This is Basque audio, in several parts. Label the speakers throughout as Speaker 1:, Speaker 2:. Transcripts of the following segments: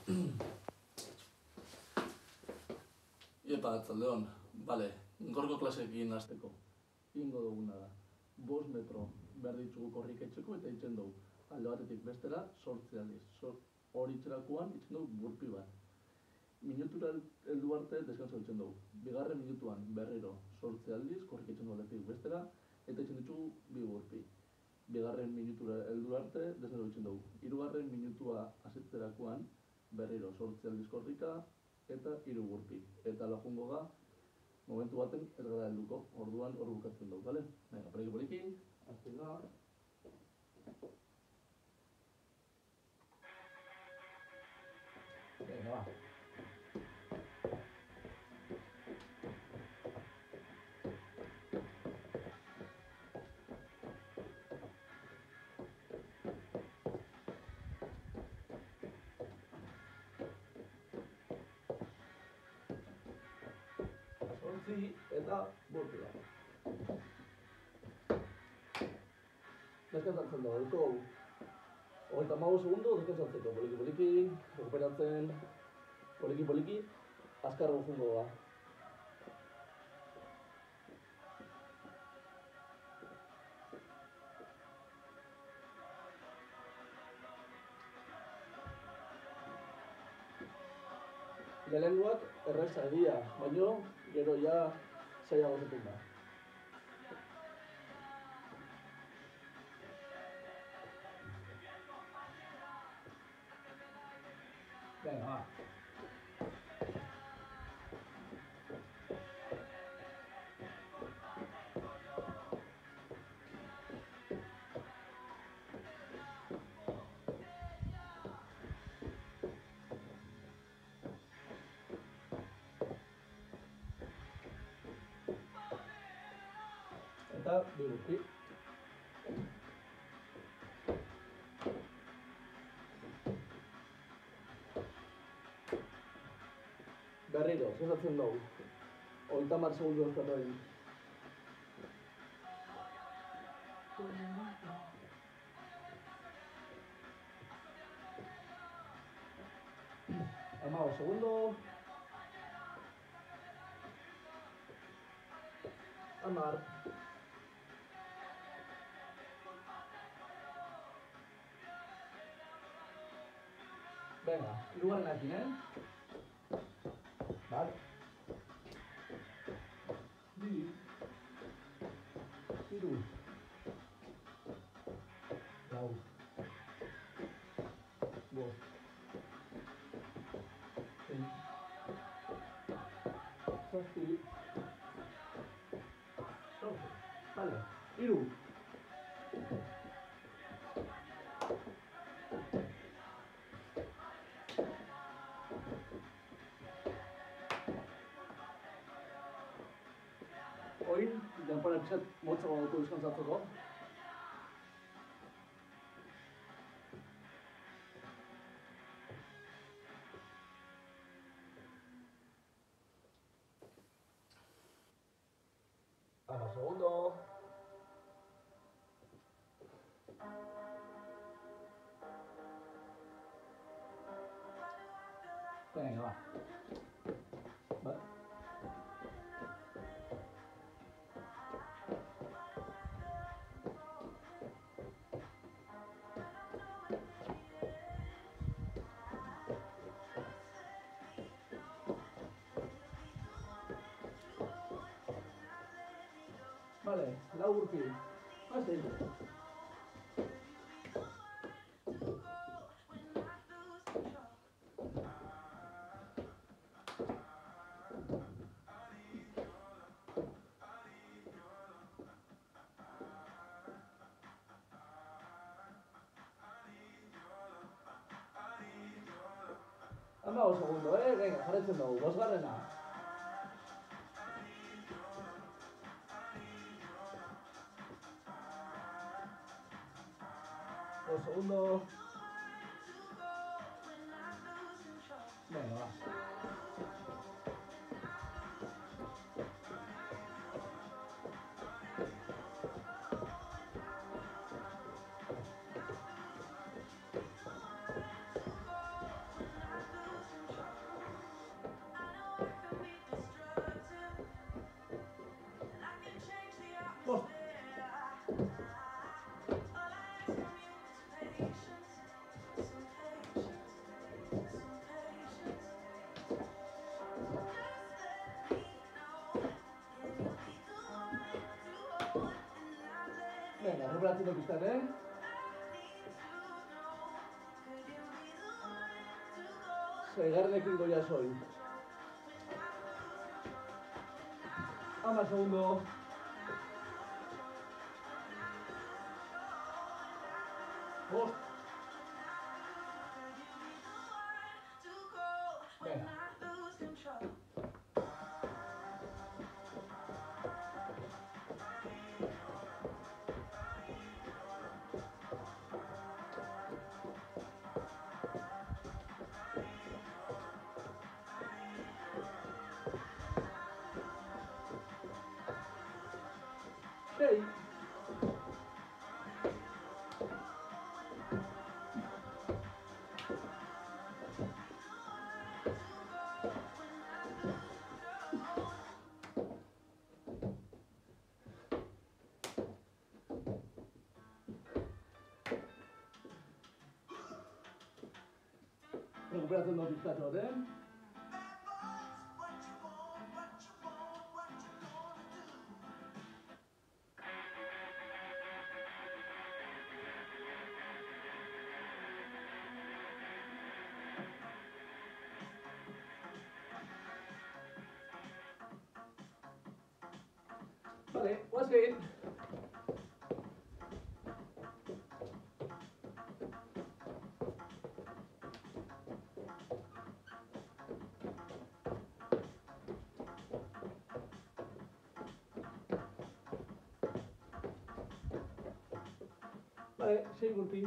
Speaker 1: Iepa, atzaldeon. Bale, gorko klaseekin hasteko. Ingo duguna da. 5 metro behar ditugu korrikaitzeko eta itzen dugu. Alde batetik bestera, 8 aldiz. Hori itxerakoan itzen dugu burpi bat. Minutura heldu arte deskansa itzen dugu. Bigarren minutuan berriro 8 aldiz, korrikaitzen dugu aldetik bestera, eta itzen ditugu 2 burpi. Bigarren minutura heldu arte deskansa itzen dugu. Hirugarren minutua hasitzerakoan berriro 8 aldiz korrika eta 3 burpi. Eta lagungo ga, momentu baten ez gara helduko, orduan hor bukatzen dugu, bale? Venga, poliki, hasten da. Venga, va. Eta burpia. Deskansatzen da, duko 35 segundo deskansatzeko, poliki, rekuperatzen, poliki, azkarra ufungo da. Lehenengoak erreza egia, baino gero ja zailago zuten da. Venga, va. Eta 2 burpi. Berriro, zezatzen dugu. 30 segundu eskatu egin. Hamago segundo. Hamar. Venga, hirugarrenarekin, Bat. 2. 3. 4. 5. 6. 7. Vale, 3. Oin, denpora pixat motzago dugu deskansatzeko. Hamaika segundo. Venga, va. Vale. Vale, 4 burpi. Hasi. Hamago segundo, venga, jarraitzen dugu, 5. 2 segundos. Venga, va. Recuperazione pistare. Seigarrenekin goia soy. 10 segundos. Bost. Venga. Hey. Recuperación del pistachos, ¿eh? Vale, pues bien. Vale, 6 golpes.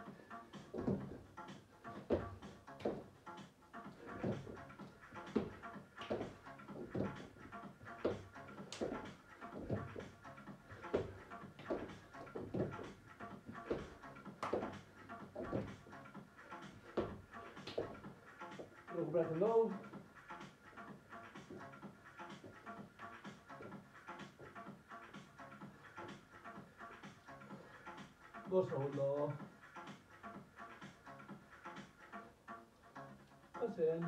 Speaker 1: Recuperación 2. Dos segundos. Pasen.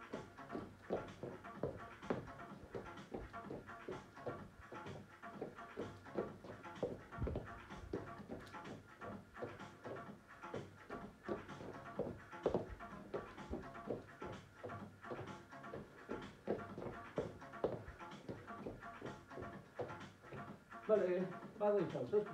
Speaker 1: Vale, vale, chao, Soski.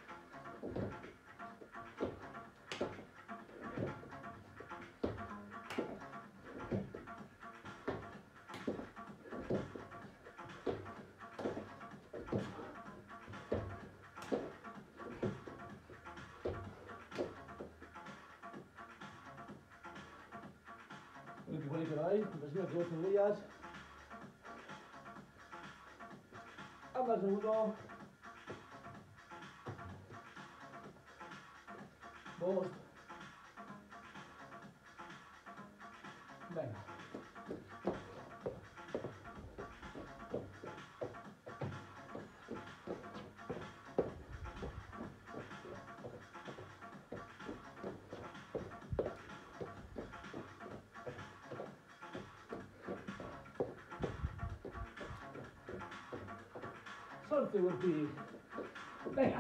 Speaker 1: Igual que vais, presiona que 2 cebollas. Anda, segundo. Dos. Venga. Sorte, golpi. Venga.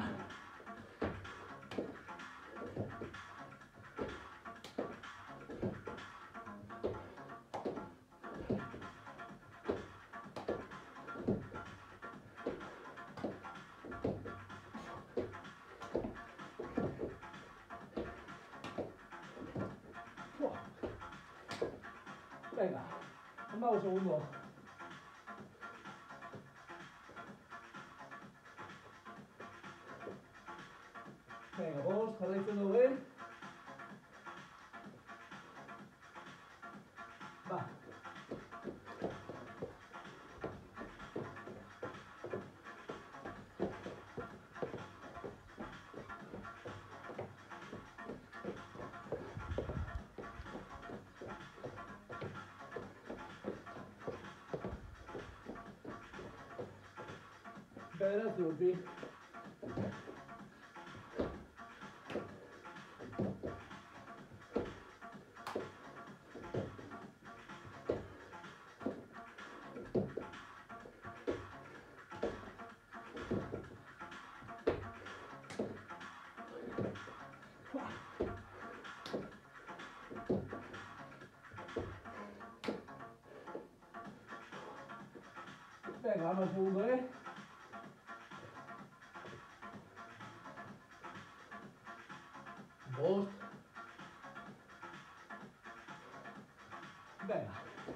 Speaker 1: Venga. Vamos, segundo. Venga, vos, jarraitzen dugu. Va. Bederatzi golpi. Más segundo, Bost. Venga.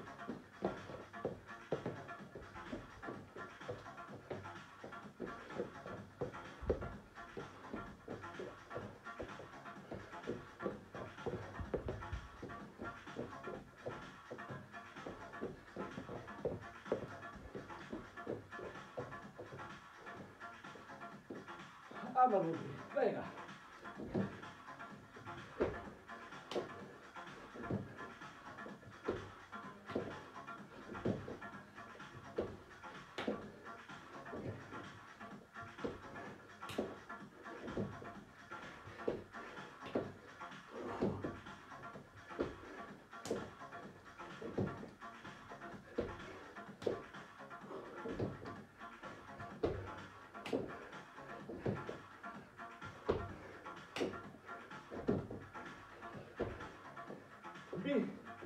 Speaker 1: Vamos, venga. Bi.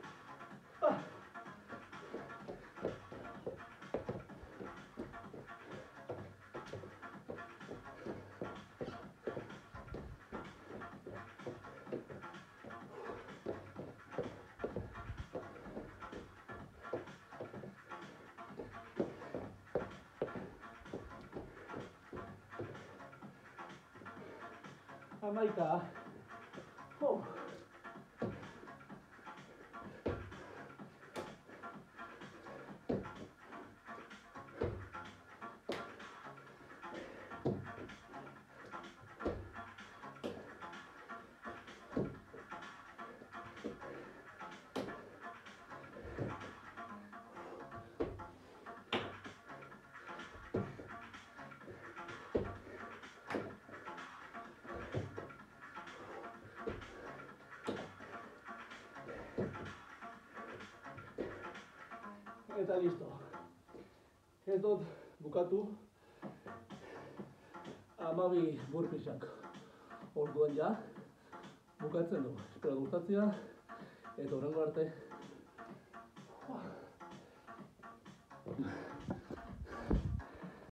Speaker 1: Hamaika. Eta listo. Ez dut bukatu 12 burpeesak. Orduan ja bukatzen du. Espero gustatzea eta hurrengo arte.